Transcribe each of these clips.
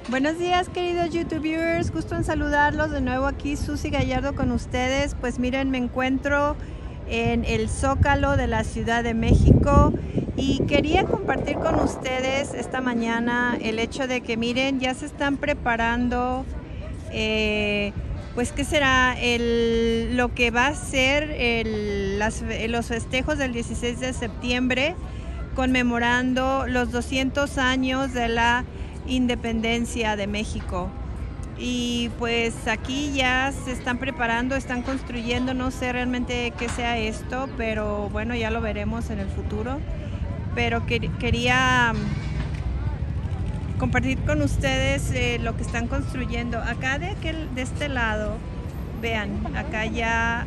Buenos días, queridos YouTubers, gusto en saludarlos de nuevo. Aquí Susy Gallardo con ustedes. Pues miren, me encuentro en el Zócalo de la Ciudad de México y quería compartir con ustedes esta mañana el hecho de que miren, ya se están preparando pues qué será lo que va a ser los festejos del 16 de septiembre, conmemorando los 200 años de la independencia de México. Y pues aquí ya se están preparando, están construyendo, no sé realmente qué sea esto, pero bueno, ya lo veremos en el futuro. Pero quería compartir con ustedes lo que están construyendo. Acá de este lado, vean, acá ya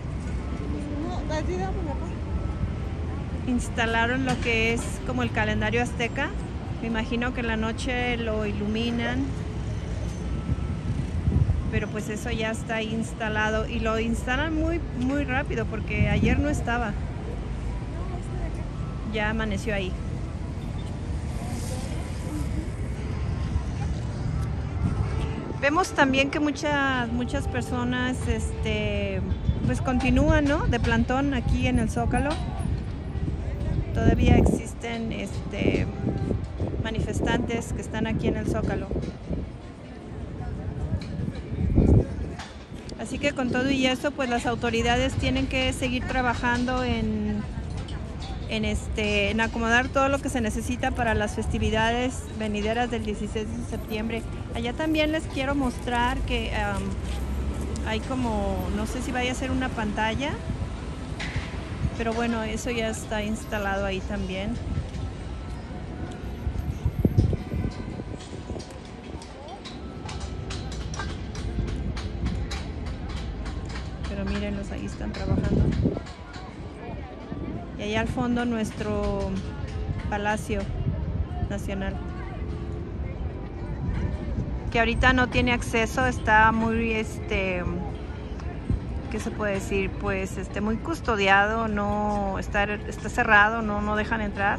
instalaron lo que es como el calendario azteca. Me imagino que en la noche lo iluminan, pero pues eso ya está instalado y lo instalan muy rápido porque ayer no estaba, ya amaneció ahí. Vemos también que muchas personas pues continúan, ¿no?, de plantón aquí en el Zócalo. Todavía existen manifestantes que están aquí en el Zócalo. Así que con todo y eso, pues las autoridades tienen que seguir trabajando en acomodar todo lo que se necesita para las festividades venideras del 16 de septiembre. Allá también les quiero mostrar que hay como, no sé si vaya a ser una pantalla, pero bueno, eso ya está instalado ahí también. Pero mírenlos, ahí están trabajando. Y allá al fondo nuestro Palacio Nacional, que ahorita no tiene acceso, está muy, ¿qué se puede decir? Pues muy custodiado, no está cerrado, no dejan entrar.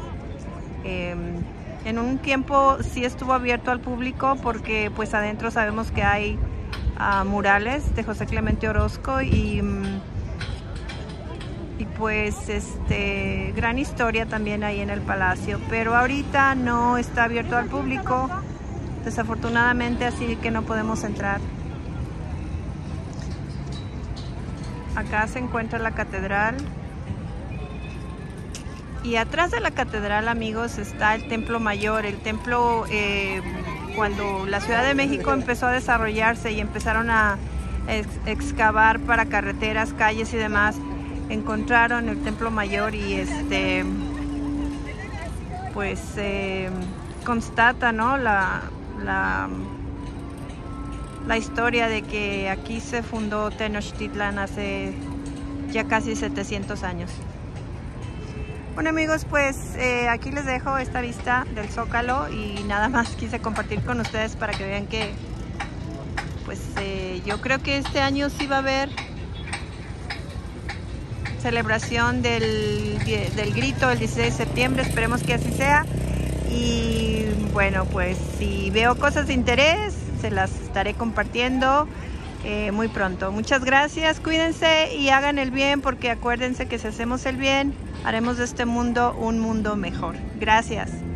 En un tiempo sí estuvo abierto al público porque pues adentro sabemos que hay murales de José Clemente Orozco y pues gran historia también ahí en el palacio, pero ahorita no está abierto al público, desafortunadamente, así que no podemos entrar. Acá se encuentra la catedral y atrás de la catedral, amigos, está el Templo Mayor. El templo, cuando la Ciudad de México empezó a desarrollarse y empezaron a excavar para carreteras, calles y demás, encontraron el Templo Mayor y pues constata, ¿no?, la historia de que aquí se fundó Tenochtitlan hace ya casi 700 años. Bueno, amigos, pues aquí les dejo esta vista del Zócalo y nada más quise compartir con ustedes para que vean que pues yo creo que este año sí va a haber celebración del grito el 16 de septiembre, esperemos que así sea. Y bueno, pues si veo cosas de interés, se las estaré compartiendo muy pronto. Muchas gracias, cuídense y hagan el bien, porque acuérdense que si hacemos el bien, haremos de este mundo un mundo mejor. Gracias.